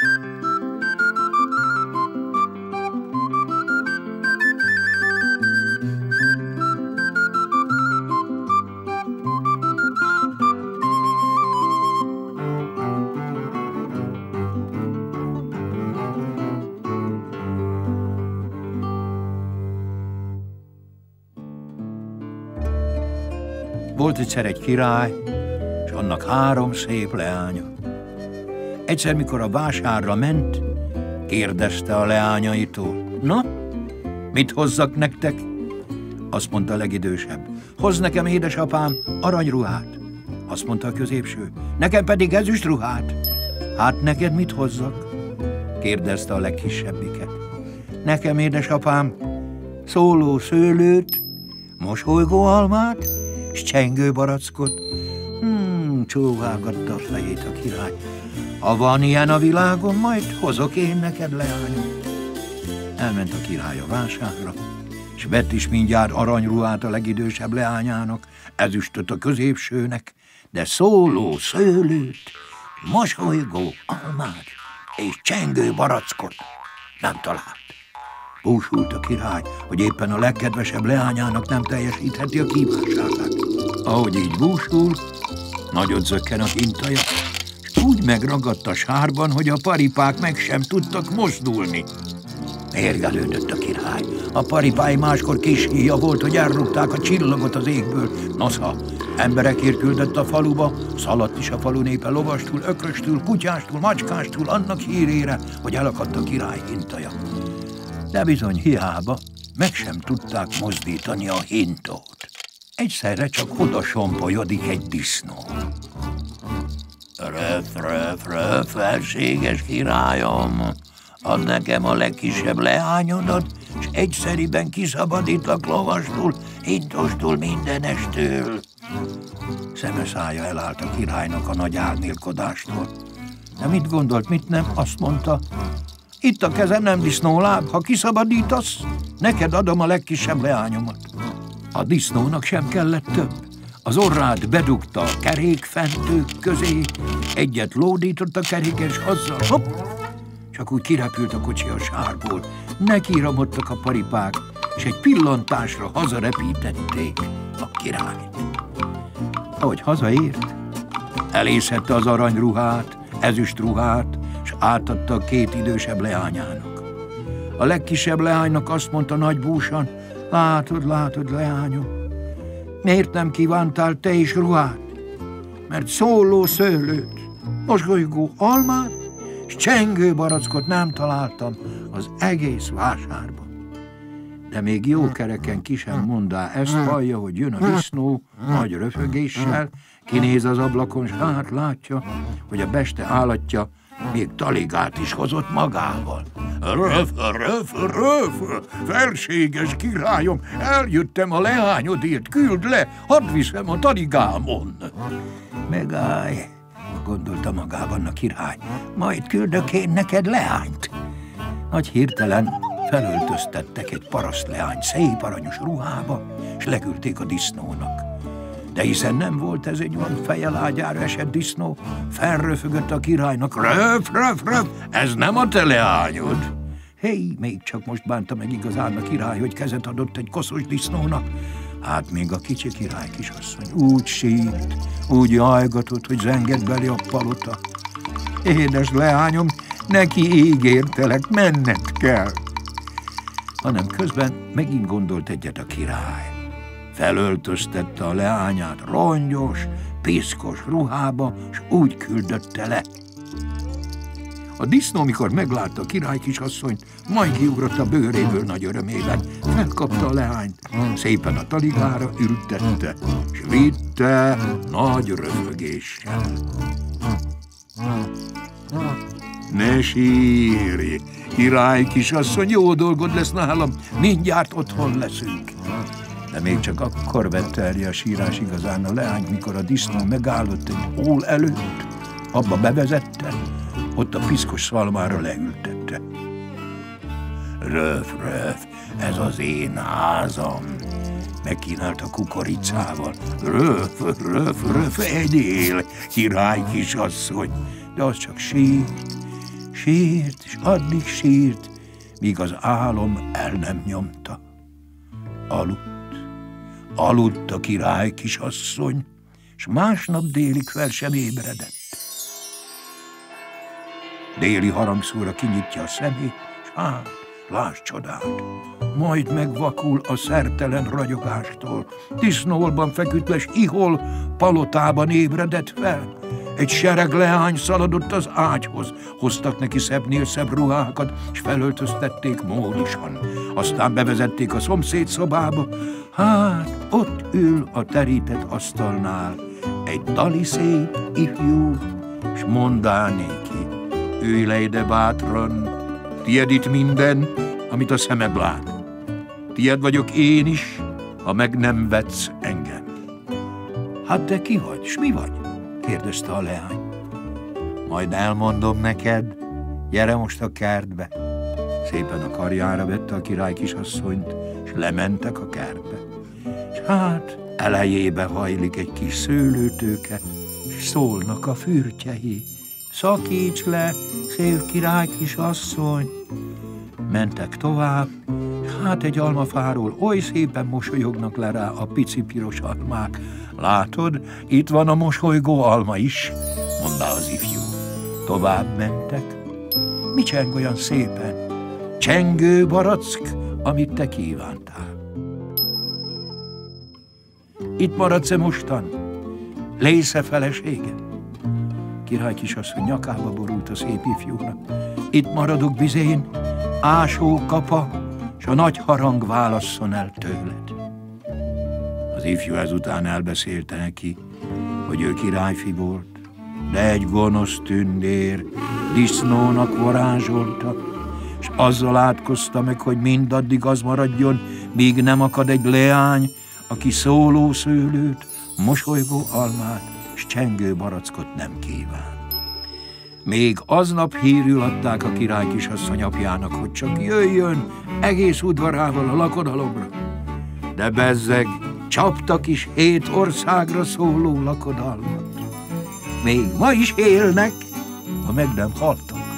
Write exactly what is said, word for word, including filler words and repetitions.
Volt egyszer egy király, és annak három szép leánya. Egyszer, mikor a vásárra ment, kérdezte a leányaitól: na, mit hozzak nektek? Azt mondta a legidősebb: hozz nekem, édesapám, aranyruhát. Azt mondta a középső: nekem pedig ezüstruhát. Hát neked mit hozzak? Kérdezte a legkisebbiket. Nekem, édesapám, szóló szőlőt, mosolygó almát, s csengő barackot. Hmm, csóválgatta a fejét a király. Ha van ilyen a világon, majd hozok én neked, leányom. Elment a király a vásárra, s vett is mindjárt aranyruhát a legidősebb leányának, ezüstöt a középsőnek, de szóló szőlőt, mosolygó almát és csengő barackot nem talált. Búsult a király, hogy éppen a legkedvesebb leányának nem teljesítheti a kívánságát. Ahogy így búsul, nagyot zökken a hintaja, és úgy megragadt a sárban, hogy a paripák meg sem tudtak mozdulni. Mérgelődött a király. A paripái máskor kis híja volt, hogy elrúgták a csillagot az égből. Nosza, emberekért küldött a faluba, szaladt is a falu népe lovastól, ökröstől, kutyástól, macskástól, annak hírére, hogy elakadt a király hintaja. De bizony hiába, meg sem tudták mozdítani a hintót. Egyszerre csak oda sompolyodik egy disznó. Röf, röf, röf, felséges királyom, add nekem a legkisebb leányodat, és egyszeriben kiszabadítlak lovastól, hintostól, mindenestől. Szeme szája elállt a királynak a nagy álmélkodástól. De mit gondolt, mit nem? Azt mondta: itt a kezem, nem disznóláb, ha kiszabadítasz, neked adom a legkisebb leányomat. A disznónak sem kellett több. Az orrát bedugta a kerékfentők közé, egyet lódított a keréken, és azzal hopp, csak úgy kirepült a kocsi a sárból. Nekiramodtak a paripák, és egy pillantásra hazarepítették a királyt. Ahogy hazaért, elészette az aranyruhát, ezüstruhát, és átadta a két idősebb leányának. A legkisebb leánynak azt mondta nagy búsan: látod, látod, leányom, miért nem kívántál te is ruhát? Mert szóló szőlőt, mosolygó almát és csengő barackot nem találtam az egész vásárban. De még jó kereken ki sem mondá, ezt hallja, hogy jön a disznó nagy röfögéssel, kinéz az ablakon, s hát látja, hogy a beste állatja még taligát is hozott magával. Röf, röf, röf, felséges királyom, eljöttem a leányodért, küld le, hadd viszem a taligámon. Megállj, gondolta magában a király, majd küldök én neked leányt. Nagy hirtelen felöltöztettek egy parasztleányt szép aranyos ruhába, és leküldték a disznónak. De hiszen nem volt ez egy van fejjel ágyára esett disznó, felröfögött a királynak: röf, röf, röf, ez nem a te leányod. Hé, még csak most bánta meg igazán a király, hogy kezet adott egy koszos disznónak. Hát még a kicsi király kisasszony úgy sírt, úgy jajgatott, hogy zengett belé a palota. Édes leányom, neki ígértelek, menned kell. Hanem közben megint gondolt egyet a király. Felöltöztette a leányát rongyos, piszkos ruhába, s úgy küldötte le. A disznó, mikor meglátta a király kisasszonyt, majd kiugrott a bőréből nagy örömében, felkapta a leányt, szépen a taligára ültette, s vitte nagy röfögéssel. Ne sírj, király kisasszony, jó dolgod lesz nálam, mindjárt otthon leszünk. De még csak akkor vette elé a sírás igazán a leányt, mikor a disznó megállott egy ól előtt, abba bevezette, ott a piszkos szalmára leültette. Röf, röf, ez az én házam, megkínálta kukoricával. Röf, röf, röf, egyél, király kisasszony. De az csak sírt, Sírt, és addig sírt, míg az álom el nem nyomta. Aludt, aludt a király kisasszony, s másnap délig fel sem ébredett. Déli harangszóra kinyitja a szemét, s hát, lásd csodát, majd megvakul a szertelen ragyogástól. Disznóolban feküdtes ihol palotában ébredett fel. Egy sereg leány szaladott az ágyhoz, hoztak neki szebbnél szebb ruhákat, s felöltöztették módisan. Aztán bevezették a szomszéd szobába, hát ott ül a terített asztalnál egy dali szép ifjú, s mondá néki: ülj le ide bátran, tied itt minden, amit a szemed lát. Tied vagyok én is, ha meg nem vetsz engem. Hát te ki vagy, s mi vagy? kérdezte a leány. Majd elmondom neked, gyere most a kertbe. Szépen a karjára vette a király kisasszonyt, és lementek a kertbe. És hát elejébe hajlik egy kis szőlőtőke, és szólnak a fürtjei: szakíts le, szép király kisasszony. Mentek tovább, és hát egy almafáról oly szépen mosolyognak le rá a pici piros almák. Látod, itt van a mosolygó alma is, mondta az ifjú. Tovább mentek. Mi cseng olyan szépen? Csengő barack, amit te kívántál. Itt maradsz-e mostan? Lész-e felesége? Király kisasszony nyakába borult a szép ifjúnak. Itt maradok bizén, ásó kapa, s a nagy harang válasszon el tőled. Az ifjú ezután elbeszélte neki, hogy ő királyfi volt, de egy gonosz tündér disznónak varázsolta, és azzal átkozta meg, hogy mindaddig az maradjon, míg nem akad egy leány, aki szóló szőlőt, mosolygó almát és csengő barackot nem kíván. Még aznap hírül adták a király kisasszony apjának, hogy csak jöjjön egész udvarával a lakodalomra. De bezzeg, csaptak is hét országra szóló lakodalmat. Még ma is élnek, ha meg nem haltak.